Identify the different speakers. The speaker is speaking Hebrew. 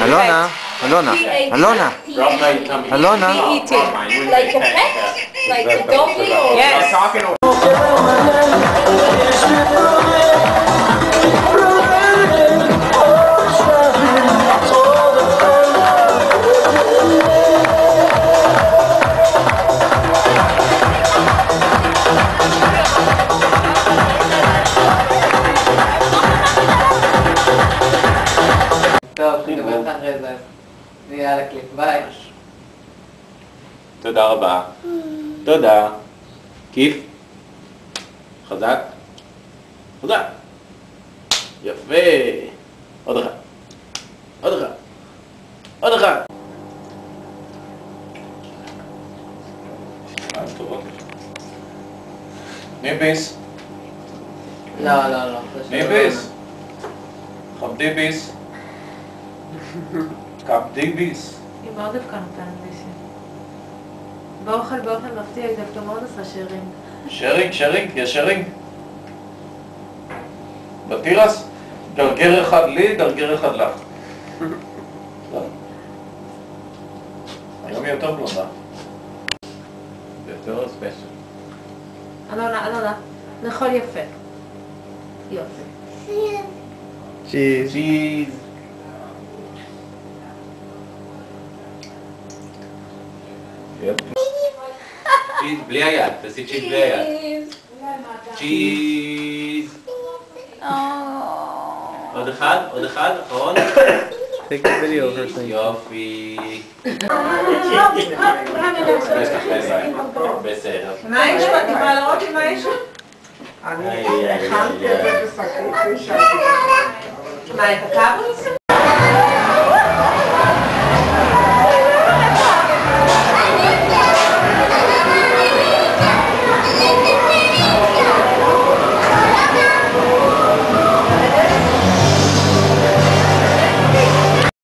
Speaker 1: Alona, Alona, Alona, Alona.
Speaker 2: Eating like a pet, like a doggy or
Speaker 3: Yes.
Speaker 4: טוב, נדבר איתך אחרי זה. נהיה על הקליפ, ביי.
Speaker 5: תודה רבה. תודה. כיף. חזק. חזק. יפה. עוד אחד. עוד אחד. עוד אחד. ניביס.
Speaker 4: לא, לא, לא.
Speaker 5: ניביס. חמדיביס. קפדיביס.
Speaker 6: היא מאוד דווקא נותנת ביסים. באוכל באופן מפתיע, היא דווקא מאוד עושה שיירינג.
Speaker 5: שרינג, שרינג, יש שרינג. בתירס, גרגר אחד לי, גרגר אחד לך. היום היא יותר בלונדה. יותר ספיישל.
Speaker 6: אלונה, אלונה, לאכול יפה. יופי.
Speaker 1: צ'יז.
Speaker 5: צ'יז. צ'יז בלי היד, תעשי צ'יז בלי היד. צ'יז. עוד אחד, אחרון.
Speaker 1: Take a video of her thing.
Speaker 5: יופי. בסדר.
Speaker 3: מה יש בה? את יכולה לראות לי מה יש בה?
Speaker 5: אני הכנתי את זה
Speaker 3: בשקית, מה, את הקאבוס?